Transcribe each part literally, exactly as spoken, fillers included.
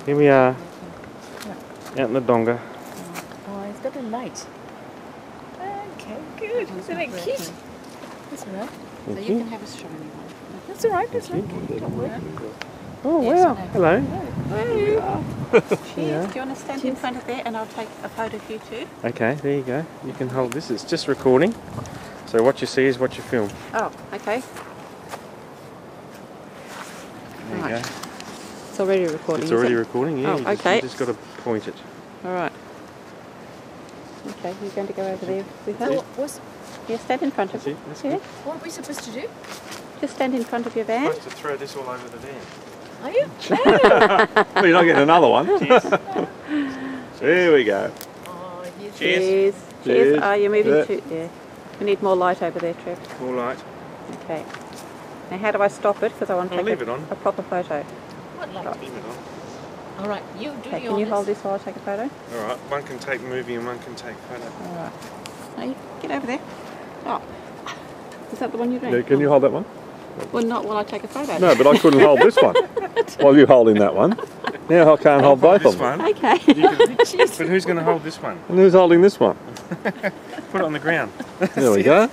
Here we are, out in the donga. Oh, it's got a light. Okay, good. Isn't it cute? That's all right. So you can have a shiny one. That's all right. That's all right. Don't worry. Oh Yes, wow, I know. hello. Hey. Cheers. Do you want to stand in front of there and I'll take a photo of you too? Okay, there you go. You can hold this. It's just recording. So what you see is what you film. Oh, okay. There you Right. go. It's already recording. It's is already it? recording, yeah. Oh, you just, okay. you just got to point it. All right. Okay, you're going to go over there with So her? what's, Yeah, stand in front of That's her. it, that's Yeah. good. what are we supposed to do? Just stand in front of your van. Like to throw this all over the van. Are you? Well, you're not getting another one. Cheers. There we go. Oh, you Cheers. Cheers. Cheers. Cheers. Oh, you're moving Yeah. too. Yeah. We need more light over there, Trev. All right. Okay. Now, how do I stop it? Because I want to I'll take leave a, it on. a proper photo. What light? Leave it on. All right, you do Okay, your can you hold this while I take a photo? All right. One can take movie and one can take photo. All right. Now, you get over there. Oh. Is that the one you're doing? Yeah, can you hold that one? Well, not while I take a photo. No, but I couldn't hold this one while you're holding that one. Now I can't hold both this of them. one. Okay. You can, but who's going to hold this one? And who's holding this one? Put it on the ground. There we go.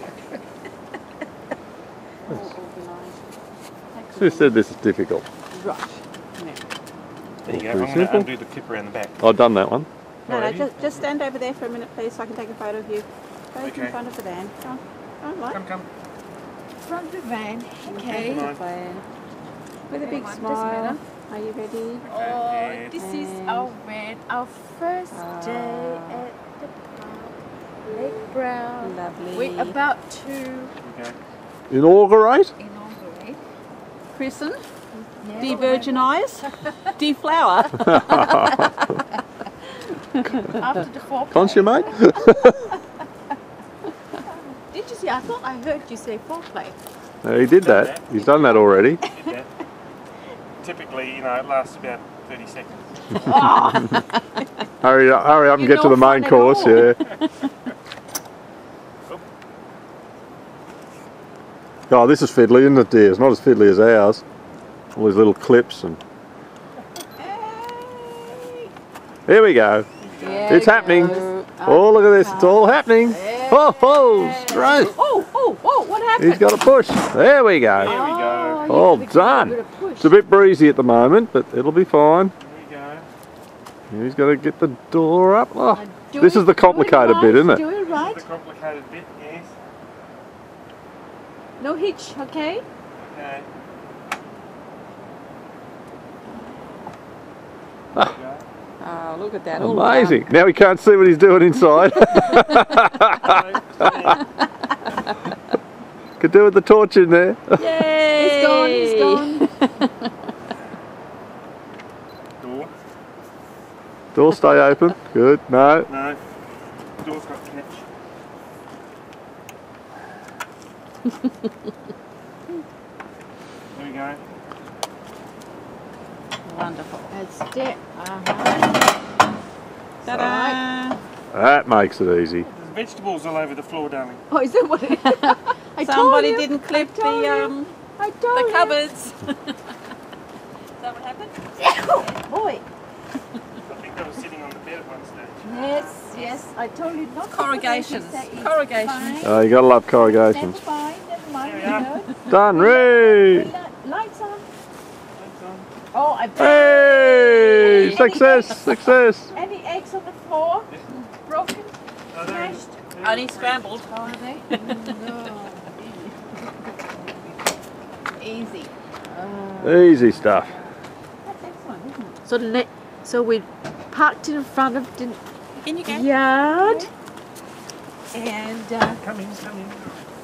Who said this is difficult? Right. There you go. Pretty I'm going to simple. undo the clip around the back. I've done that one. No, no, Alrighty. just, just stand over there for a minute, please, so I can take a photo of you. Go Okay. in front of the van. Come on. Come on, light. Come, come. front of the van. Okay. Come on. Van. With a Okay, big one, doesn't smile. matter. Are you ready? Oh, this is And- our van. Our first Ah. day at the park, Lake Brou. Lovely. We're about to Okay. Inaugurate? inaugurate. Christen, Yeah. de-virginise, deflower. After the foreplay. Consummate? Did you see? I thought I heard you say foreplay. No, he did that. He's done that already. Did that. Typically, you know, it lasts about thirty seconds. Hurry up, hurry up and You're get to no the main fun at course, all. yeah. Oh, this is fiddly, isn't it, dear? It's not as fiddly as ours. All these little clips and... Hey. Here we go. There It's we happening. go. Oh, look at this. It's all happening. Oh, oh, straight. Oh, oh, oh, what happened? He's got a push. There we go. There we go. Oh, All you gotta give it a done. bit of push. It's a bit breezy at the moment, but it'll be fine. There we go. He's got to get the door up. Oh, Now do this it- is the do it complicated right, bit, isn't it? Do it right. The complicated bit, yes. No hitch, okay? Okay. Ah. Oh, look at that. all Amazing. Now we can't see what he's doing inside. Could do with the torch in there. done. Yay! He's gone, he's gone. Door. Door stay open. Good. No. No. Door's got catch. There we go. Wonderful. That's it. Uh-huh. Ta-da! That makes it easzy. There's vegetables all over the floor, darling. Oh, is that what it is? I Somebody told you. didn't clip I told the you. um I told the you. cupboards. Is that what happened? Oh, boy. I think they were sitting on the bed at one stage. Yes, yes. I told you not to Corrugations. put it. It's Corrugations. fine. Oh, you gotta love Never corrugations. mind, never mind. There You we are. know. Done. We Ray! li- Lights on. Lights on. Oh, I bet. Hey! Any Success! eggs? Success! Any eggs on the floor? Broken? Oh, there Smashed? Only scrambled. Oh, are they? No. Easy. Uh, Easy stuff. that's excellent, isn't it? So, let, so we parked in front of the In you go. yard. And uh, Come in, come in.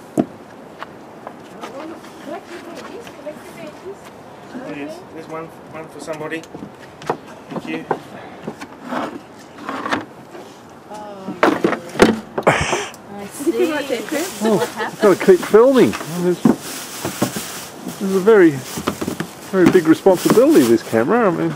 collect your veggies, collect your veggies. There is. There's one, one for somebody. Thank you. I see. Right there, Chris. Oh, What happened? got to keep filming. This this is a very, very big responsibility, this camera. I mean,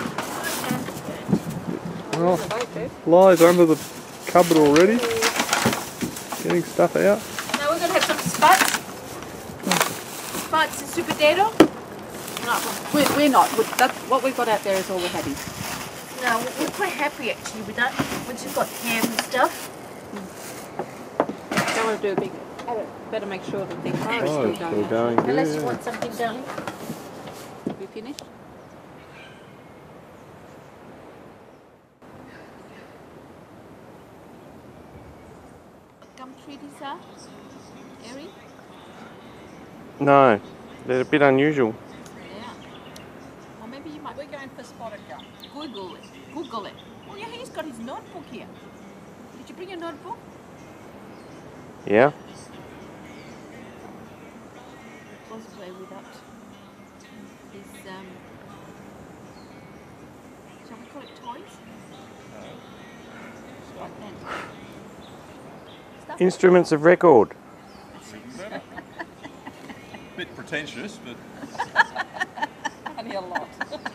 well, lies under the cupboard already. Getting stuff out. Now we're going to have some spuds. Spuds and super potato. No, we're, we're not. we that's, what we've got out there is all we're having. No, we're quite happy actually with that. Once you've got ham and stuff. Don't want to do a big... Better make sure that the fire is Oh, still it's going. still going. Unless Yeah. you want something, darling. We finished? Gum treaties are? Airy? No, they're a bit unusual. Yeah. Or maybe you might... We're going for spotted gum. Google it. Google it. Oh yeah, he's got his notebook here. Did you bring your notebook? Yeah. Possibly without his, um... shall we call it toys? What then? Stuff? Instruments of record. Bit pretentious, but Only a lot.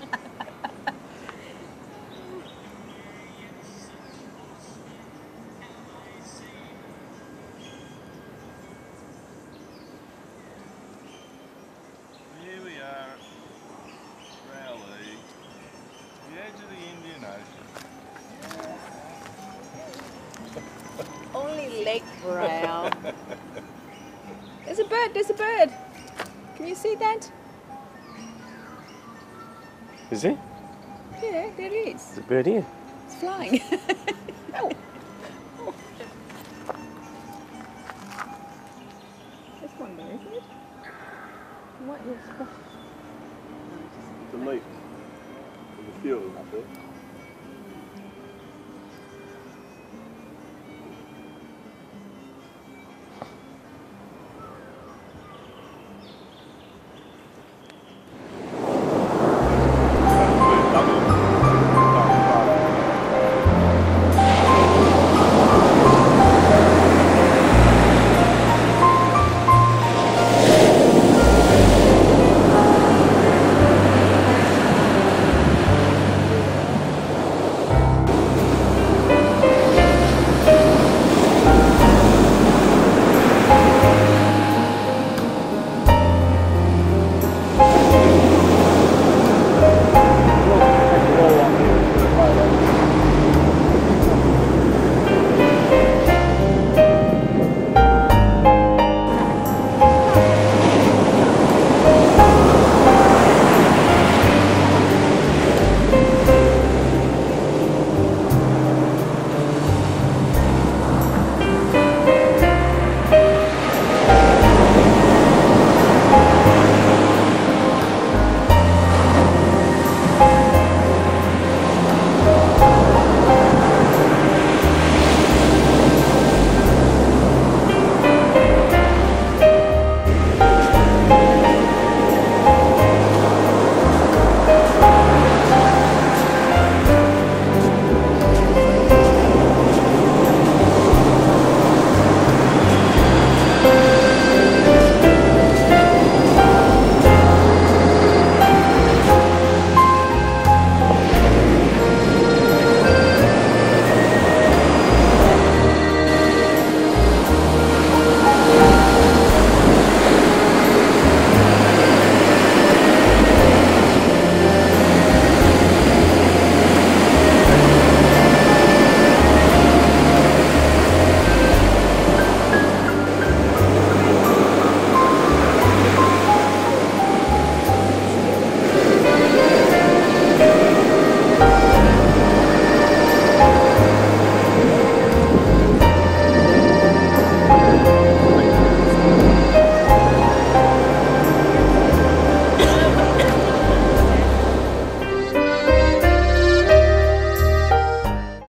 here we are, Rowley, the edge of the Indian Ocean. Only leg brow. There's a bird, there's a bird. Can you see that? Is it? Yeah, there it is. There's a bird here. It's flying. Oh. Oh. This one there, isn't it? What is... The leaf. There's a few of them up there.